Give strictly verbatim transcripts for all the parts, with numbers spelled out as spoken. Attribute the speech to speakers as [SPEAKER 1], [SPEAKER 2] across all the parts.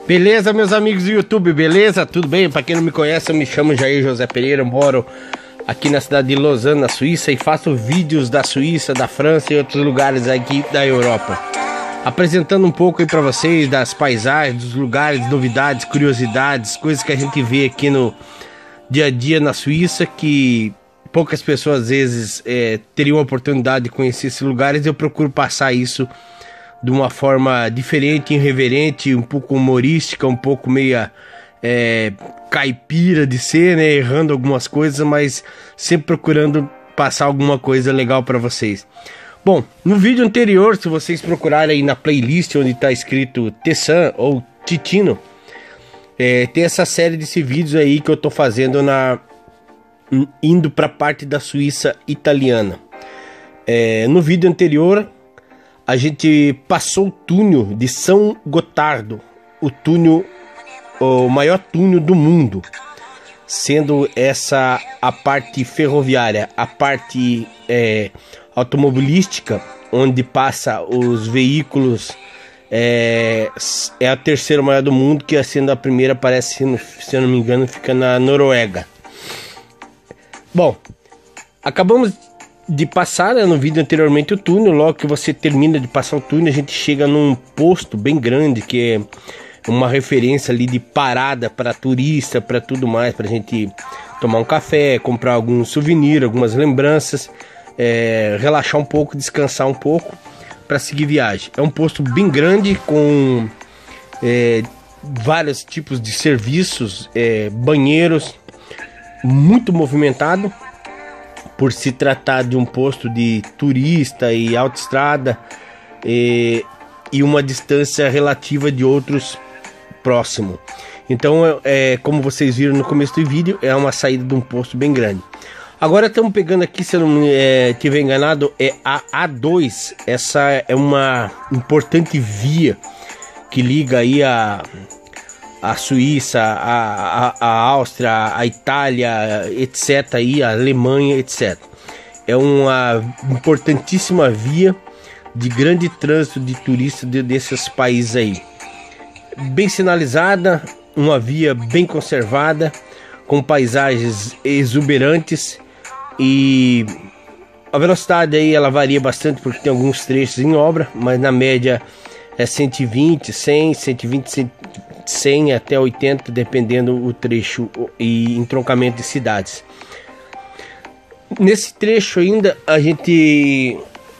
[SPEAKER 1] Beleza, meus amigos do YouTube, beleza? Tudo bem? Para quem não me conhece, eu me chamo Jair José Pereira, moro aqui na cidade de Lausanne, na Suíça, e faço vídeos da Suíça, da França e outros lugares aqui da Europa, apresentando um pouco aí para vocês das paisagens, dos lugares, novidades, curiosidades, coisas que a gente vê aqui no dia a dia na Suíça, que poucas pessoas às vezes é, teriam a oportunidade de conhecer esses lugares. Eu procuro passar isso de uma forma diferente, irreverente, um pouco humorística, um pouco meia é, caipira de ser, né? Errando algumas coisas, mas sempre procurando passar alguma coisa legal para vocês. Bom, no vídeo anterior, se vocês procurarem aí na playlist onde está escrito Tessan ou Ticino, é, tem essa série de vídeos aí que eu tô fazendo na indo para a parte da Suíça italiana. É, no vídeo anterior a gente passou o túnel de São Gotardo, o túnel, o maior túnel do mundo, sendo essa a parte ferroviária, a parte é, automobilística, onde passa os veículos, é, é a terceira maior do mundo, que sendo a primeira, parece, se eu não me engano, fica na Noruega. Bom, acabamos de passar, né, no vídeo anteriormente o túnel. Logo que você termina de passar o túnel, a gente chega num posto bem grande, que é uma referência ali de parada para turista, para tudo mais, para a gente tomar um café, comprar algum souvenir, algumas lembranças, é, relaxar um pouco, descansar um pouco para seguir viagem. É um posto bem grande com é, vários tipos de serviços, é, banheiros, muito movimentado, por se tratar de um posto de turista e autoestrada, e, e uma distância relativa de outros próximo. Então, é, como vocês viram no começo do vídeo, é uma saída de um posto bem grande. Agora estamos pegando aqui, se eu não é, tiver enganado, é a A dois. Essa é uma importante via que liga aí a a Suíça, a, a, a Áustria, a Itália, etc, aí, a Alemanha, etcétera. É uma importantíssima via de grande trânsito de turistas de, desses países aí. Bem sinalizada, uma via bem conservada, com paisagens exuberantes, e a velocidade aí ela varia bastante porque tem alguns trechos em obra, mas na média é cento e vinte, cem, cento e vinte, cem até oitenta, dependendo o trecho e entroncamento de cidades. Nesse trecho ainda a gente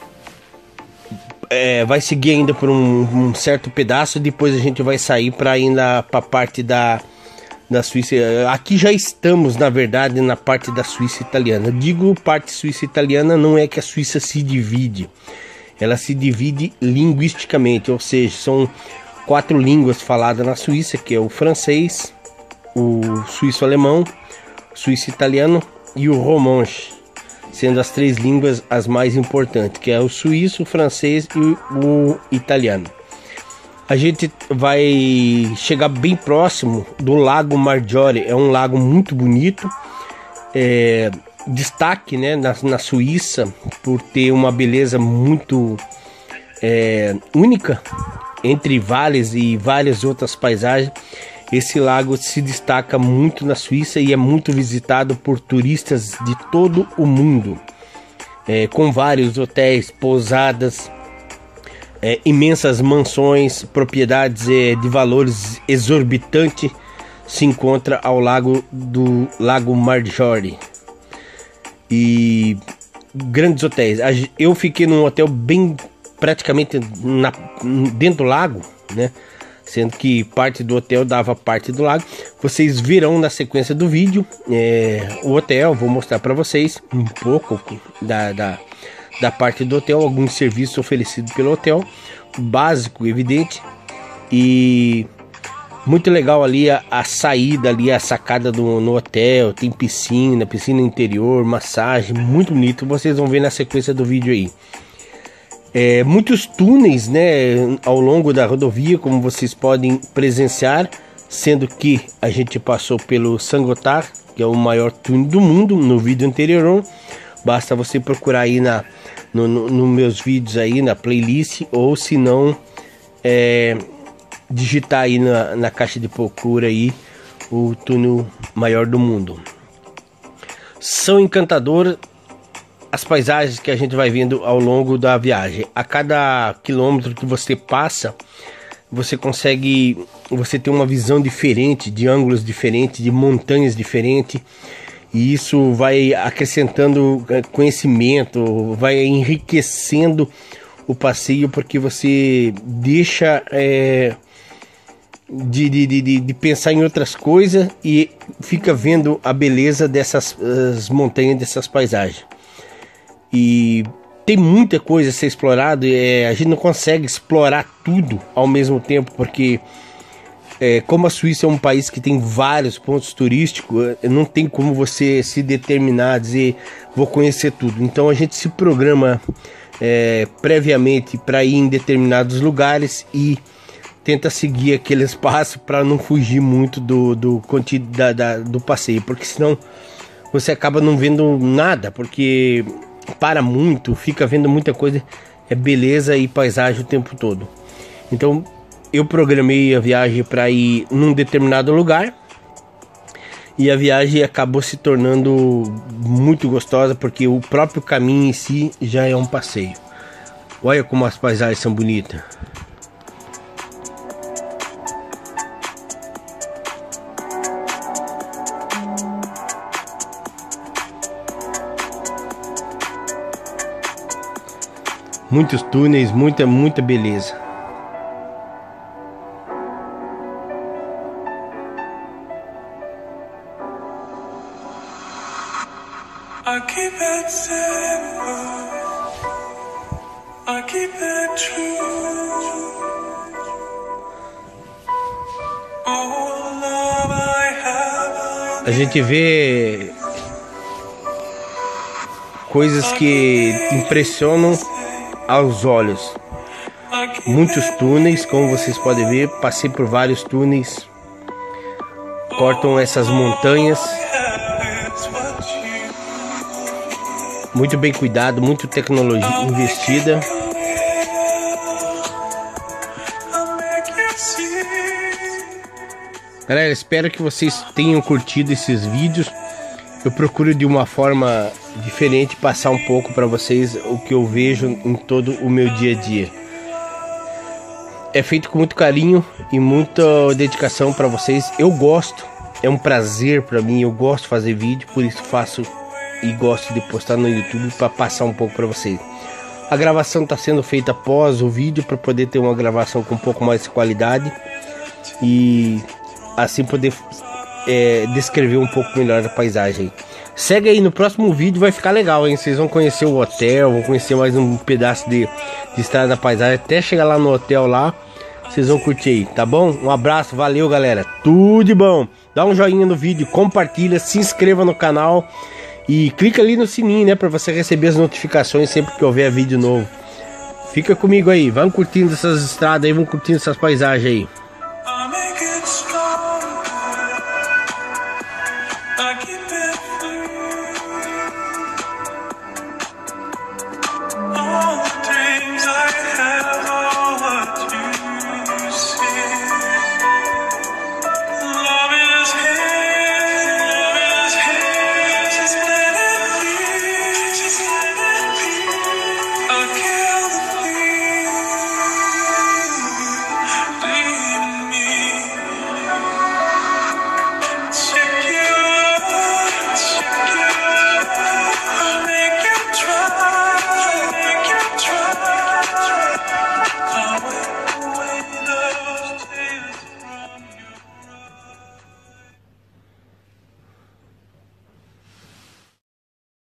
[SPEAKER 1] é, vai seguir ainda por um, um certo pedaço, depois a gente vai sair para ainda para a parte da, da Suíça. Aqui já estamos, na verdade, na parte da Suíça italiana. Digo parte Suíça italiana, não é que a Suíça se divide, ela se divide linguisticamente, ou seja, são quatro línguas faladas na Suíça, que é o francês, o suíço-alemão, o suíço-italiano e o romanche, sendo as três línguas as mais importantes, que é o suíço, o francês e o italiano. A gente vai chegar bem próximo do Lago Maggiore, é um lago muito bonito, é, destaque, né, na, na Suíça por ter uma beleza muito é, única, entre vales e várias outras paisagens. Esse lago se destaca muito na Suíça e é muito visitado por turistas de todo o mundo, é, com vários hotéis, pousadas, é, imensas mansões, propriedades é, de valores exorbitantes se encontra ao lago do Lago Maggiore, e grandes hotéis. Eu fiquei num hotel bem praticamente na, dentro do lago, né? Sendo que parte do hotel dava parte do lago. Vocês verão na sequência do vídeo é, o hotel. Vou mostrar para vocês um pouco da, da, da parte do hotel, alguns serviços oferecidos pelo hotel, básico, evidente, e muito legal ali a, a saída ali, a sacada do, no hotel. Tem piscina, piscina interior, massagem, muito bonito. Vocês vão ver na sequência do vídeo aí. É, muitos túneis, né, ao longo da rodovia, como vocês podem presenciar, sendo que a gente passou pelo São Gotardo, que é o maior túnel do mundo, no vídeo anterior. Basta você procurar aí na, no, no, no meus vídeos aí na playlist, ou se não, é, digitar aí na, na caixa de procura aí o túnel maior do mundo. São encantadoras as paisagens que a gente vai vendo ao longo da viagem. A cada quilômetro que você passa, você consegue, você tem uma visão diferente, de ângulos diferentes, de montanhas diferentes, e isso vai acrescentando conhecimento, vai enriquecendo o passeio, porque você deixa é, de, de, de, de pensar em outras coisas e fica vendo a beleza dessas as montanhas, dessas paisagens. E tem muita coisa a ser explorada, é, a gente não consegue explorar tudo ao mesmo tempo, porque é, como a Suíça é um país que tem vários pontos turísticos, não tem como você se determinar, dizer vou conhecer tudo. Então a gente se programa é, previamente para ir em determinados lugares e tenta seguir aquele espaço para não fugir muito do, do, da, da, do passeio, porque senão você acaba não vendo nada, porque para muito, fica vendo muita coisa, é beleza e paisagem o tempo todo. Então eu programei a viagem para ir num determinado lugar e a viagem acabou se tornando muito gostosa, porque o próprio caminho em si já é um passeio. Olha como as paisagens são bonitas. Muitos túneis, muita, muita beleza.
[SPEAKER 2] I keep it simple, I keep it true. All love I have.
[SPEAKER 1] A gente vê coisas que impressionam aos olhos. Muitos túneis, como vocês podem ver, passei por vários túneis, cortam essas montanhas, muito bem cuidado, muito tecnologia investida. Galera, espero que vocês tenham curtido esses vídeos. Eu procuro de uma forma diferente passar um pouco para vocês o que eu vejo em todo o meu dia a dia. É feito com muito carinho e muita dedicação para vocês. Eu gosto, é um prazer para mim, eu gosto de fazer vídeo, por isso faço e gosto de postar no YouTube para passar um pouco para vocês. A gravação está sendo feita após o vídeo para poder ter uma gravação com um pouco mais de qualidade e assim poder é, descrever um pouco melhor a paisagem. Segue aí, no próximo vídeo vai ficar legal, hein? Vocês vão conhecer o hotel, vão conhecer mais um pedaço de, de estrada da paisagem. Até chegar lá no hotel lá, vocês vão curtir aí, tá bom? Um abraço, valeu galera, tudo de bom. Dá um joinha no vídeo, compartilha, se inscreva no canal e clica ali no sininho, né? Pra você receber as notificações sempre que houver vídeo novo. Fica comigo aí, vão curtindo essas estradas aí, vão curtindo essas paisagens aí.